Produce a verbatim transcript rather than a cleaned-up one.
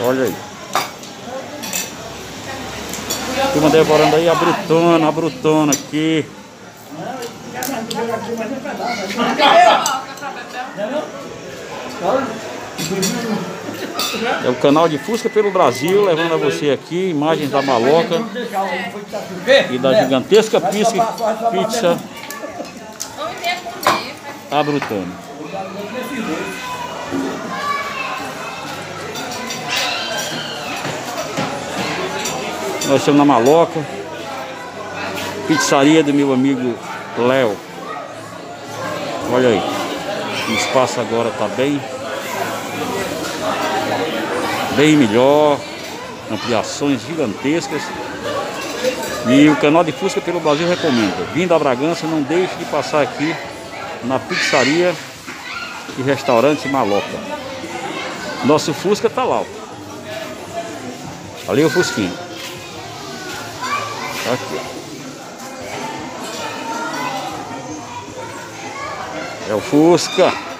Olha aí. Turma devorando aí a brutona, a brutona aqui. É o canal de Fusca pelo Brasil, levando a você aqui imagens da maloca e da gigantesca pizza, pizza a brutona. Nós estamos na maloca, pizzaria do meu amigo Léo. Olha aí, o espaço agora está bem bem melhor, ampliações gigantescas. E o canal de Fusca pelo Brasil recomenda: vindo a Bragança, não deixe de passar aqui na pizzaria e restaurante Maloca. Nosso Fusca tá lá, ó. Ali é o Fusquinha. Aqui, ó. É o Fusca.